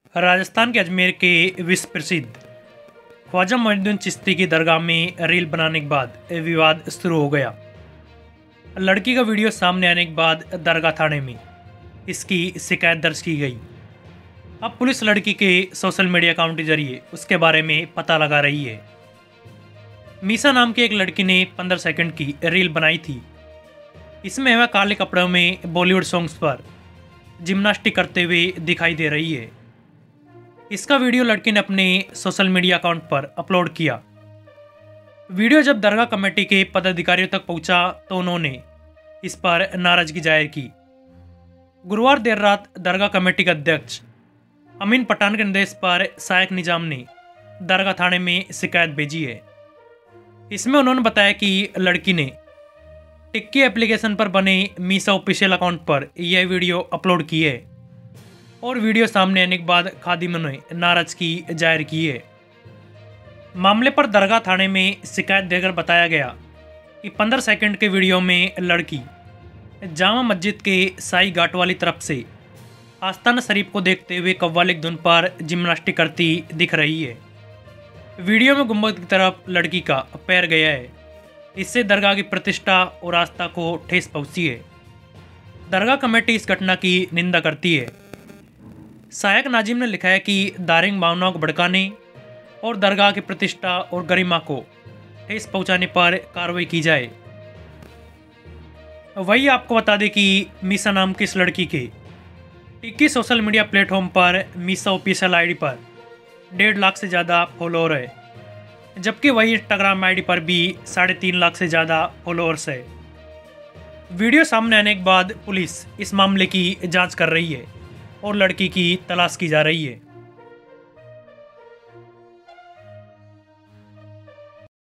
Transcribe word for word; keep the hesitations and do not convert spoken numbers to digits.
राजस्थान के अजमेर के विश्व प्रसिद्ध ख्वाजा मोइनुद्दीन चिश्ती की दरगाह में रील बनाने के बाद विवाद शुरू हो गया। लड़की का वीडियो सामने आने के बाद दरगाह थाने में इसकी शिकायत दर्ज की गई। अब पुलिस लड़की के सोशल मीडिया अकाउंट के जरिए उसके बारे में पता लगा रही है। मीसा नाम की एक लड़की ने पंद्रह सेकंड की रील बनाई थी। इसमें वह काले कपड़ों में बॉलीवुड सॉन्ग्स पर जिम्नास्टिक करते हुए दिखाई दे रही है। इसका वीडियो लड़की ने अपने सोशल मीडिया अकाउंट पर अपलोड किया। वीडियो जब दरगाह कमेटी के पदाधिकारियों तक पहुंचा तो उन्होंने इस पर नाराजगी जाहिर की। गुरुवार देर रात दरगाह कमेटी के अध्यक्ष अमीन पठान के निर्देश पर सहायक निजाम ने दरगाह थाने में शिकायत भेजी है। इसमें उन्होंने बताया कि लड़की ने टिक्की एप्लीकेशन पर बने मीसा ऑफिशियल अकाउंट पर यह वीडियो अपलोड की है और वीडियो सामने आने के बाद खादिम ने नाराजगी जाहिर की है। मामले पर दरगाह थाने में शिकायत देकर बताया गया कि पंद्रह सेकंड के वीडियो में लड़की जामा मस्जिद के साई घाट वाली तरफ से आस्ताना शरीफ को देखते हुए कव्वाली की धुन पर जिम्नास्टिक करती दिख रही है। वीडियो में गुंबद की तरफ लड़की का पैर गया है। इससे दरगाह की प्रतिष्ठा और आस्था को ठेस पहुंची है। दरगाह कमेटी इस घटना की निंदा करती है। सहायक नाजिम ने लिखा है कि धार्मिक भावनाओं को भड़काने और दरगाह की प्रतिष्ठा और गरिमा को ठेस पहुंचाने पर कार्रवाई की जाए। वही आपको बता दें कि मीसा नाम की इस लड़की के टिक्की सोशल मीडिया प्लेटफॉर्म पर मीसा ऑफिशियल आईडी पर डेढ़ लाख से ज़्यादा फॉलोअर है, जबकि वही इंस्टाग्राम आईडी पर भी साढ़े तीन लाख से ज़्यादा फॉलोअर्स है। वीडियो सामने आने के बाद पुलिस इस मामले की जांच कर रही है और लड़की की तलाश की जा रही है।